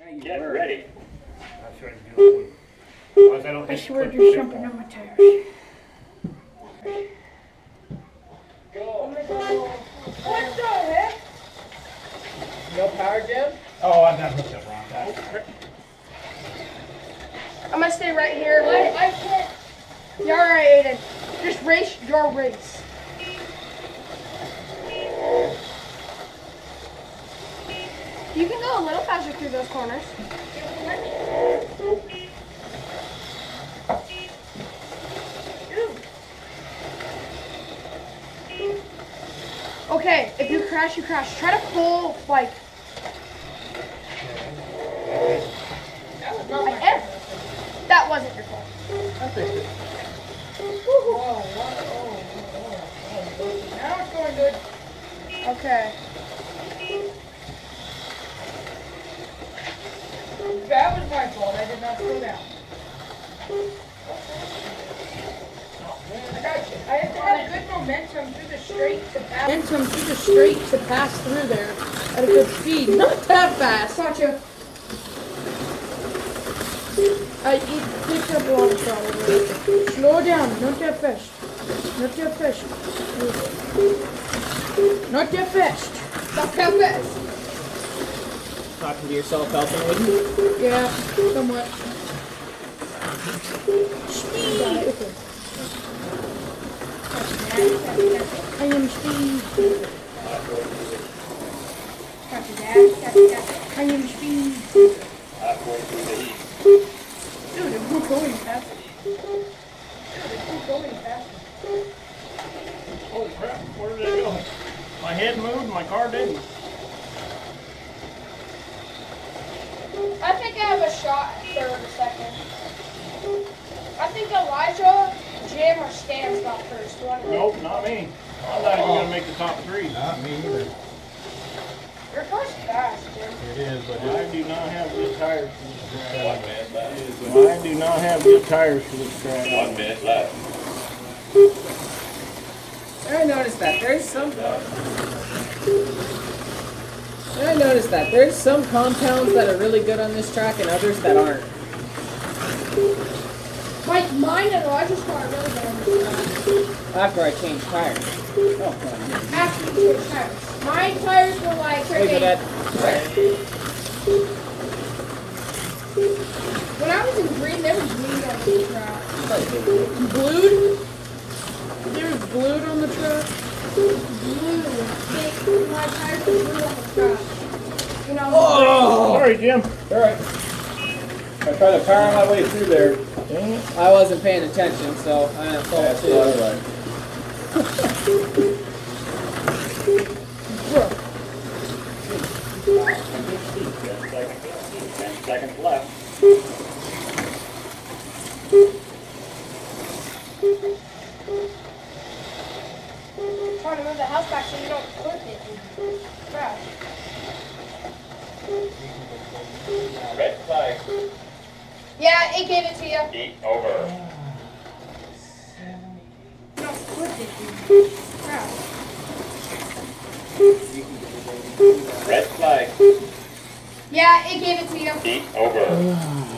Get ready. I swear you're jumping on my tires. What the heck? No power, Jim? Oh, I've got hooked up wrong. I'm gonna stay right here. I can't. You're alright, Aiden. Just race your race. You can go a little faster through those corners. Okay, if you crash, you crash. Try to pull, like... That wasn't your fault. I fixed it. Now it's going good. Okay. That was my fault. I did not slow down. I have to have good momentum through the straight to pass. Momentum through the straight to pass through there at a good speed. Not that fast. Gotcha. It picks up a lot of trouble. Slow down. Not that fast. Not that fast. Not that fast. Not that fast. Talking to yourself, helping with you? Yeah, somewhat. Speed. I am speed. I am speed. Dude, if we're going fast. Holy crap, where did it go? My head moved and my car didn't. I think I have a shot at third or second. I think Elijah, Jim, or Stan's got first. Nope, not me. I'm not even going to make the top three. Not me either. Your car's fast, Jim. It is, but I do not have good tires for this track. 1 minute left. I do not have good tires for this track. 1 minute left. I noticed that. There's some compounds that are really good on this track and others that aren't. Like mine and Elijah's car are really good on this track. After I changed tires. Oh, God. After you change tires. My tires were like Wait for that. when I was in green, there was green on this track. Glued? There was glued on the track. Blue. My tires were blue on the track. When I was Oh! Sorry, Jim. Alright. I tried to power my way through there. Dang it. I wasn't paying attention, so I didn't fall that's too. all right. 10 seconds left. Trying to move the house back so you don't clip it and crash. Red flag. Yeah, it gave it to you. Heat over. You don't clip it and crash. Red flag. Yeah, it gave it to you. Heat over.